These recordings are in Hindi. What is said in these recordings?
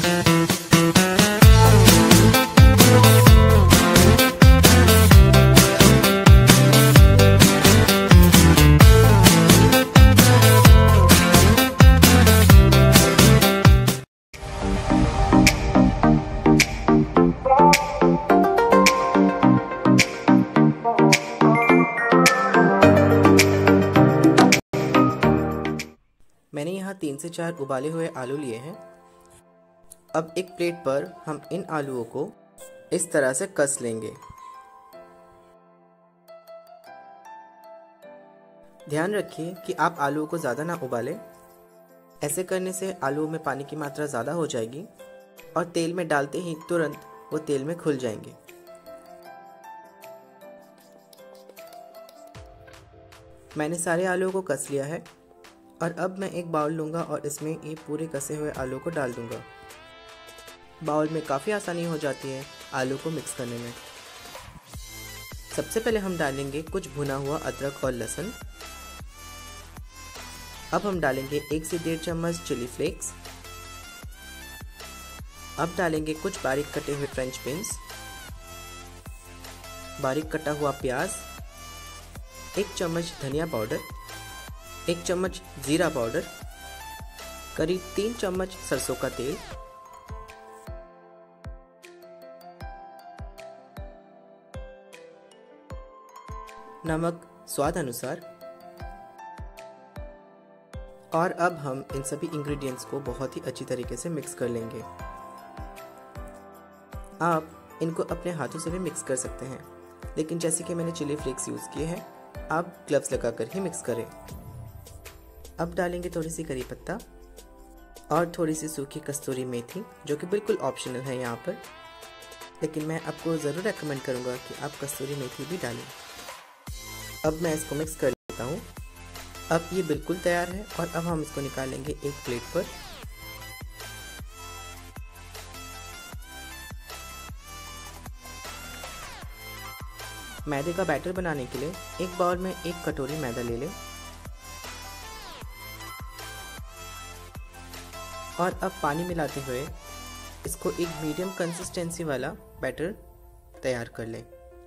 मैंने यहाँ 3 से 4 उबाले हुए आलू लिए हैं। अब एक प्लेट पर हम इन आलूओं को इस तरह से कस लेंगे। ध्यान रखिए कि आप आलूओं को ज़्यादा ना उबालें। ऐसे करने से आलूओं में पानी की मात्रा ज़्यादा हो जाएगी और तेल में डालते ही तुरंत वो तेल में खुल जाएंगे। मैंने सारे आलूओं को कस लिया है और अब मैं एक बाउल लूँगा और इसमें ये पूरे कसे हुए आलू को डाल दूँगा। बाउल में काफ़ी आसानी हो जाती है आलू को मिक्स करने में। सबसे पहले हम डालेंगे कुछ भुना हुआ अदरक और लहसुन। अब हम डालेंगे 1 से 1.5 चम्मच चिली फ्लेक्स। अब डालेंगे कुछ बारीक कटे हुए फ्रेंच बीन्स, बारीक कटा हुआ प्याज, 1 चम्मच धनिया पाउडर, 1 चम्मच जीरा पाउडर, करीब 3 चम्मच सरसों का तेल, नमक स्वाद अनुसार। और अब हम इन सभी इंग्रेडिएंट्स को बहुत ही अच्छी तरीके से मिक्स कर लेंगे। आप इनको अपने हाथों से भी मिक्स कर सकते हैं, लेकिन जैसे कि मैंने चिली फ्लेक्स यूज़ किए हैं, आप ग्लव्स लगाकर ही मिक्स करें। अब डालेंगे थोड़ी सी करी पत्ता और थोड़ी सी सूखी कस्तूरी मेथी, जो कि बिल्कुल ऑप्शनल है यहाँ पर, लेकिन मैं आपको ज़रूर रेकमेंड करूँगा कि आप कस्तूरी मेथी भी डालें। अब मैं इसको मिक्स कर लेता हूँ। अब ये बिल्कुल तैयार है और अब हम इसको निकालेंगे एक प्लेट पर। मैदे का बैटर बनाने के लिए एक बाउल में 1 कटोरी मैदा ले लें और अब पानी मिलाते हुए इसको एक मीडियम कंसिस्टेंसी वाला बैटर तैयार कर लें।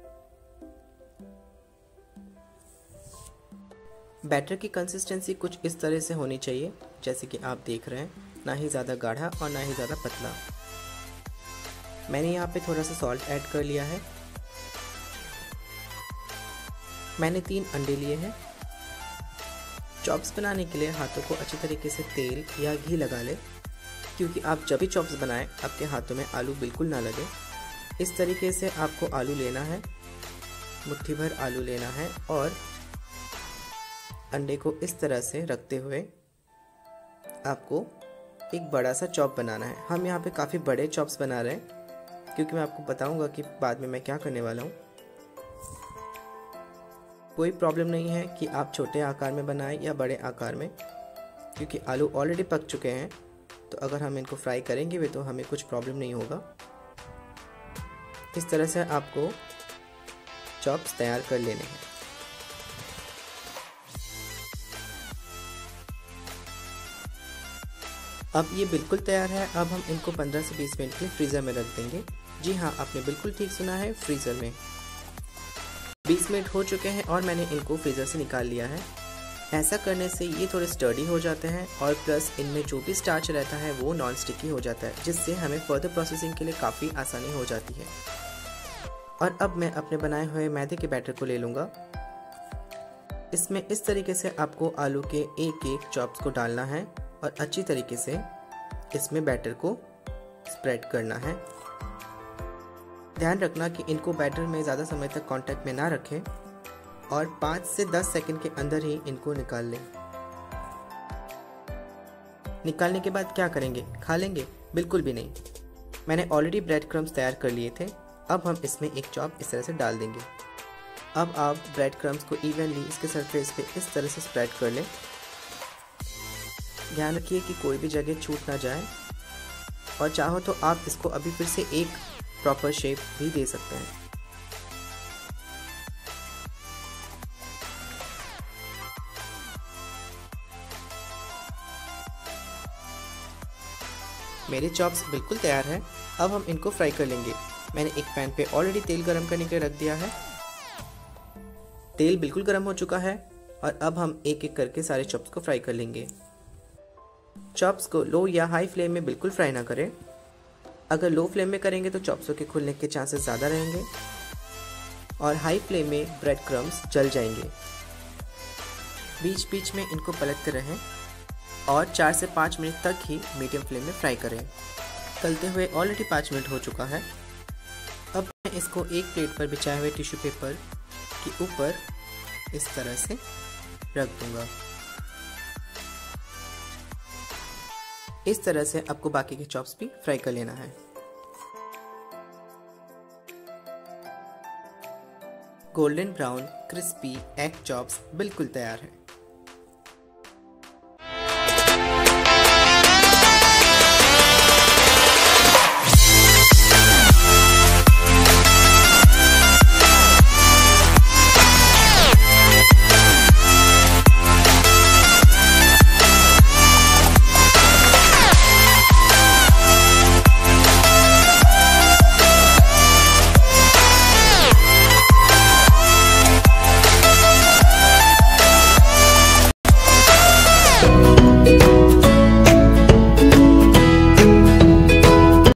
बैटर की कंसिस्टेंसी कुछ इस तरह से होनी चाहिए, जैसे कि आप देख रहे हैं, ना ही ज़्यादा गाढ़ा और ना ही ज़्यादा पतला। मैंने यहाँ पे थोड़ा सा सॉल्ट ऐड कर लिया है। मैंने 3 अंडे लिए हैं। चॉप्स बनाने के लिए हाथों को अच्छी तरीके से तेल या घी लगा लें, क्योंकि आप जब भी चॉप्स बनाएं आपके हाथों में आलू बिल्कुल ना लगे। इस तरीके से आपको आलू लेना है, मुट्ठी भर आलू लेना है और अंडे को इस तरह से रखते हुए आपको एक बड़ा सा चॉप बनाना है। हम यहाँ पे काफ़ी बड़े चॉप्स बना रहे हैं, क्योंकि मैं आपको बताऊंगा कि बाद में मैं क्या करने वाला हूँ। कोई प्रॉब्लम नहीं है कि आप छोटे आकार में बनाएं या बड़े आकार में, क्योंकि आलू ऑलरेडी पक चुके हैं, तो अगर हम इनको फ्राई करेंगे भी तो हमें कुछ प्रॉब्लम नहीं होगा। इस तरह से आपको चॉप्स तैयार कर लेने हैं। अब ये बिल्कुल तैयार है। अब हम इनको 15 से 20 मिनट के लिए फ्रीज़र में रख देंगे। जी हाँ, आपने बिल्कुल ठीक सुना है, फ्रीज़र में। 20 मिनट हो चुके हैं और मैंने इनको फ्रीज़र से निकाल लिया है। ऐसा करने से ये थोड़े स्टर्डी हो जाते हैं और प्लस इनमें जो भी स्टार्च रहता है वो नॉन स्टिकी हो जाता है, जिससे हमें फर्दर प्रोसेसिंग के लिए काफ़ी आसानी हो जाती है। और अब मैं अपने बनाए हुए मैदे के बैटर को ले लूँगा। इसमें इस तरीके से आपको आलू के एक चॉप्स को डालना है और अच्छी तरीके से इसमें बैटर को स्प्रेड करना है। ध्यान रखना कि इनको बैटर में ज़्यादा समय तक कांटेक्ट में ना रखें और 5 से 10 सेकंड के अंदर ही इनको निकाल लें। निकालने के बाद क्या करेंगे? खा लेंगे? बिल्कुल भी नहीं। मैंने ऑलरेडी ब्रेड क्रम्स तैयार कर लिए थे। अब हम इसमें एक चॉप इस तरह से डाल देंगे। अब आप ब्रेड क्रम्स को इवनली इसके सरफेस पे इस तरह से स्प्रेड कर लें। ध्यान रखिए कि कोई भी जगह छूट ना जाए, और चाहो तो आप इसको अभी फिर से एक प्रॉपर शेप भी दे सकते हैं। मेरे चॉप्स बिल्कुल तैयार हैं। अब हम इनको फ्राई कर लेंगे। मैंने एक पैन पे ऑलरेडी तेल गरम करने के लिए रख दिया है। तेल बिल्कुल गरम हो चुका है और अब हम एक एक करके सारे चॉप्स को फ्राई कर लेंगे। चॉप्स को लो या हाई फ्लेम में बिल्कुल फ्राई ना करें। अगर लो फ्लेम में करेंगे तो चॉप्सों के खुलने के चांसेस ज़्यादा रहेंगे और हाई फ्लेम में ब्रेड क्रम्स जल जाएंगे। बीच बीच में इनको पलटते रहें और 4 से 5 मिनट तक ही मीडियम फ्लेम में फ्राई करें। तलते हुए ऑलरेडी 5 मिनट हो चुका है। अब मैं इसको एक प्लेट पर बिछाए हुए टिश्यू पेपर के ऊपर इस तरह से रख दूंगा। इस तरह से आपको बाकी के चॉप्स भी फ्राई कर लेना है। Golden brown crispy egg chops बिल्कुल तैयार है।